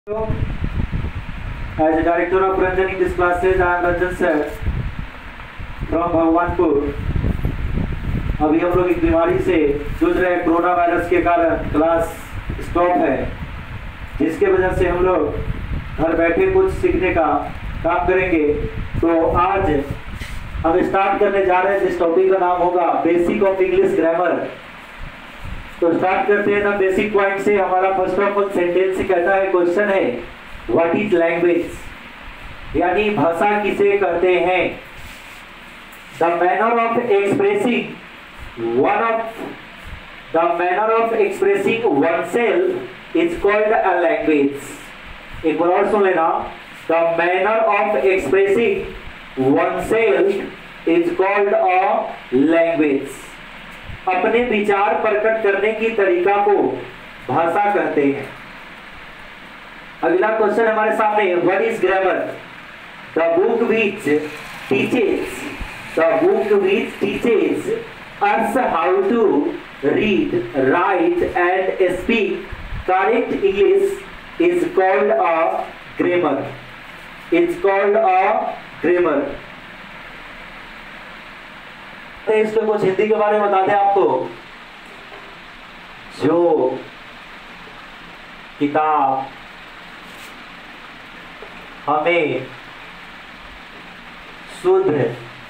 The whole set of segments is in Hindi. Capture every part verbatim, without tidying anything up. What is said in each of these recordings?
As a director of Ranjan in this classes, I am Ranjan sir from Bhagwanpur. अभी हम लोग एक बीमारी से जूझ रहे हैं, कोरोना वायरस के कारण क्लास स्टॉप है, जिसके वजह से हम लोग घर बैठे कुछ सीखने का काम करेंगे। तो आज हम स्टार्ट करने जा रहे हैं, जिस टॉपिक का नाम होगा बेसिक ऑफ इंग्लिश ग्रामर। तो स्टार्ट करते हैं ना बेसिक पॉइंट से। हमारा फर्स्ट ऑफ ऑल सेंटेंस से कहता है, क्वेश्चन है व्हाट इज लैंग्वेज, यानी भाषा किसे कहते हैं। The manner of expressing one of the manner of expressing oneself is called a language. एक बार और सुन लेना, the manner of expressing oneself is called a language. अपने विचार प्रकट करने की तरीका को भाषा कहते हैं। अगला क्वेश्चन हमारे सामने, what is grammar. The book which teaches the book which teaches us how to read, write and speak correct English is called a grammar is called a grammar. इसमें कुछ हिंदी के बारे में बताते हैं आपको। जो किताब हमें शुद्ध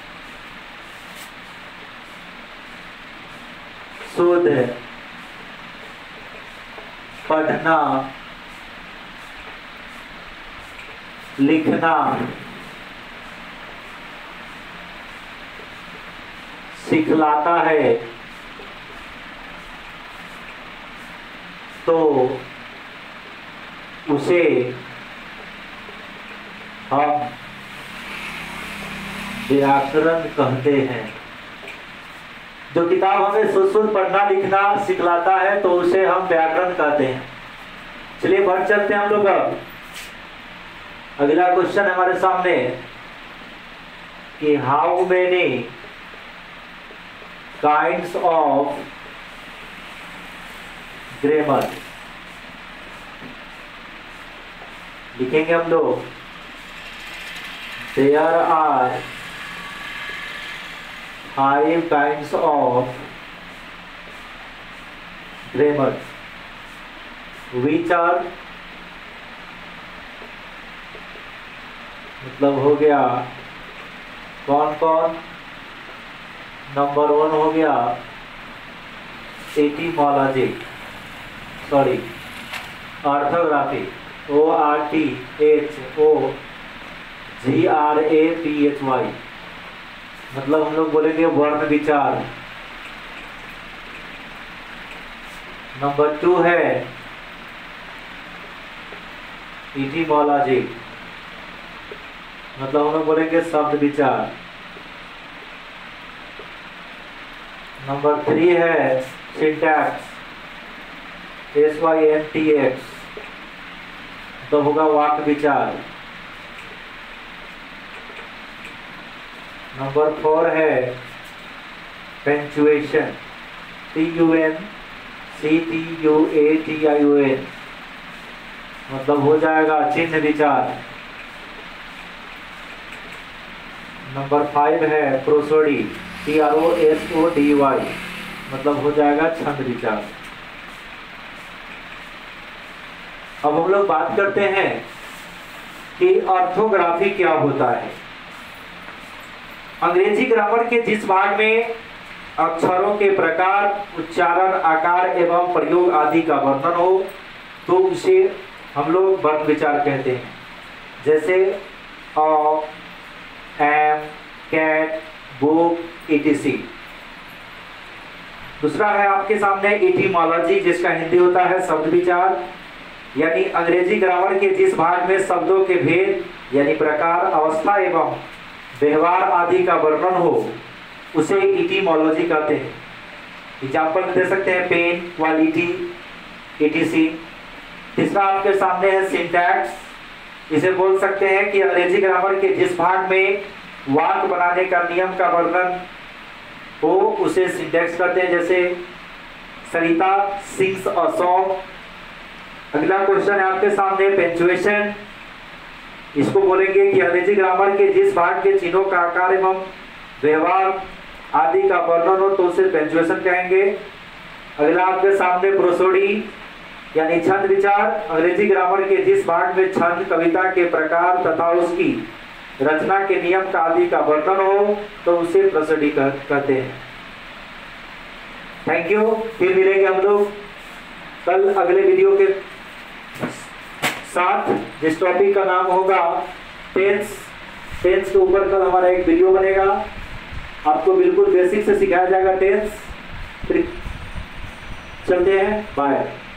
शुद्ध पढ़ना लिखना सिखलाता है, तो उसे हम व्याकरण कहते हैं। जो किताब हमें शुद्ध शुद्ध पढ़ना लिखना सिखलाता है, तो उसे हम व्याकरण कहते हैं। चलिए बढ़ चलते हैं हम लोग। अब अगला क्वेश्चन हमारे सामने कि how many kinds of grammar लिखेंगे हम लोग। There are five kinds of grammar which are, मतलब हो गया कौन कौन। नंबर वन हो गया etymology, sorry orthography, O R T H O G R A P H Y, मतलब हम लोग बोलेंगे वर्ण विचार। नंबर टू है एटिमोलॉजी, मतलब हम लोग बोलेंगे शब्द विचार। नंबर थ्री है syntax, S Y N T X, तो होगा वाक्य विचार। नंबर फोर है punctuation, T U N C T U A T I U N, मतलब हो जाएगा चिन्ह विचार। नंबर फाइव है prosody, T R O S O D Y, मतलब हो जाएगा छंद विचार। अब हम लोग बात करते हैं कि ऑर्थोग्राफी क्या होता है। अंग्रेजी ग्रामर के जिस भाग में अक्षरों के प्रकार, उच्चारण, आकार एवं प्रयोग आदि का वर्णन हो, तो उसे हम लोग वर्ण विचार कहते हैं। जैसे a, am, cat, book, etc. दूसरा है आपके सामने एटिमोलॉजी, जिसका हिंदी होता है शब्द विचार, यानी अंग्रेजी ग्रामर के जिस भाग में शब्दों के भेद यानी प्रकार, अवस्था एवं व्यवहार आदि का वर्णन हो, उसे एटिमोलॉजी कहते हैं। एग्जाम्पल दे सकते हैं पेन, क्वालिटी, इटीसी। तीसरा आपके सामने है सिंटैक्स, इसे बोल सकते हैं कि अंग्रेजी ग्रामर के जिस भाग में वाक्य बनाने का नियम का वर्णन हो, उसे सिंटैक्स कहते हैं। जैसे सरिता सिंग्स अ सॉन्ग, अगला क्वेश्चन है आपके सामने पंक्चुएशन। इसको बोलेंगे कि अंग्रेजी ग्रामर के जिस भाग के चिन्हों का आकार एवं व्यवहार आदि का वर्णन हो तो उसे पंक्चुएशन कहेंगे। अगला आपके सामने प्रोसोडी यानी छंद विचार। अंग्रेजी ग्रामर के जिस भाग में छंद कविता के प्रकार तथा उसकी रचना के नियम का आदि का वर्णन हो तो उसे प्रोसोडी कहते हैं। Thank you. फिर मिलेंगे हम लोग कल अगले वीडियो के साथ, जिस टॉपिक का नाम होगा टेंस। टेंस के ऊपर कल हमारा एक वीडियो बनेगा, आपको बिल्कुल बेसिक से सिखाया जाएगा टेंस। फिर चलते हैं, बाय।